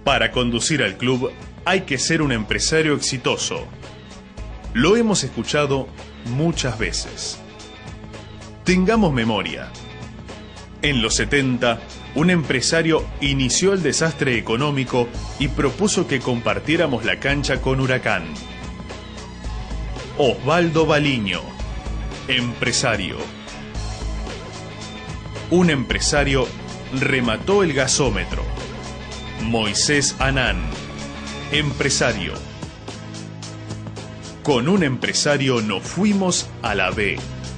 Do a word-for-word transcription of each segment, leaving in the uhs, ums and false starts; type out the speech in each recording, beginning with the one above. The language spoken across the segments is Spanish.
Para conducir al club hay que ser un empresario exitoso. Lo hemos escuchado muchas veces. Tengamos memoria. En los setenta, un empresario inició el desastre económico y propuso que compartiéramos la cancha con Huracán. Osvaldo Baliño, empresario. Un empresario remató el gasómetro. Moisés Anán, empresario. Con un empresario nos fuimos a la B.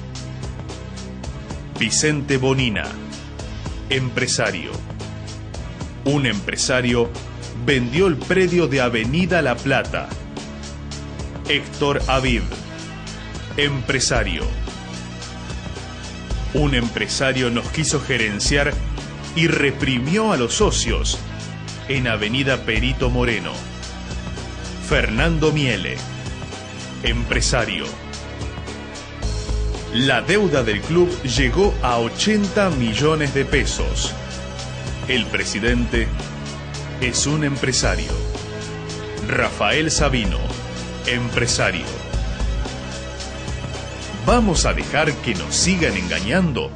Vicente Bonina, empresario. Un empresario vendió el predio de Avenida La Plata. Héctor Aviv, empresario. Un empresario nos quiso gerenciar y reprimió a los socios en Avenida Perito Moreno. Fernando Miele, empresario. La deuda del club llegó a ochenta millones de pesos. El presidente es un empresario. Rafael Sabino, empresario. ¿Vamos a dejar que nos sigan engañando?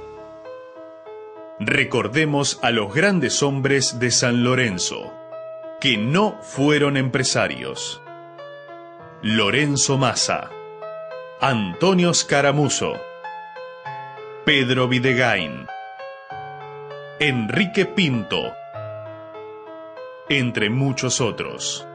Recordemos a los grandes hombres de San Lorenzo, que no fueron empresarios. Lorenzo Massa, Antonio Scaramuzo, Pedro Videgain, Enrique Pinto, entre muchos otros.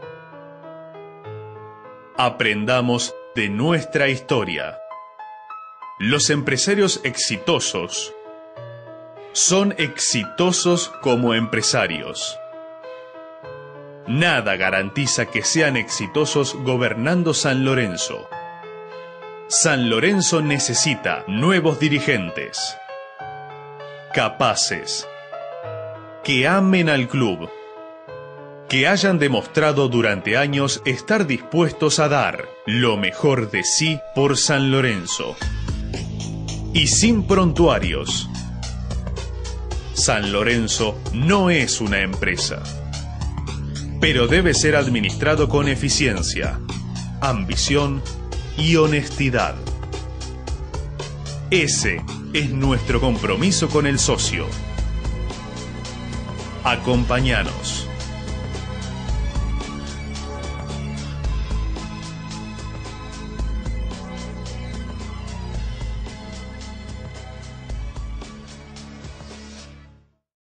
Aprendamos de nuestra historia. Los empresarios exitosos son exitosos como empresarios. Nada garantiza que sean exitosos gobernando San Lorenzo. San Lorenzo necesita nuevos dirigentes, capaces, que amen al club, que hayan demostrado durante años estar dispuestos a dar lo mejor de sí por San Lorenzo. Y sin prontuarios. San Lorenzo no es una empresa, pero debe ser administrado con eficiencia, ambición y honestidad. Ese es nuestro compromiso con el socio. Acompáñanos.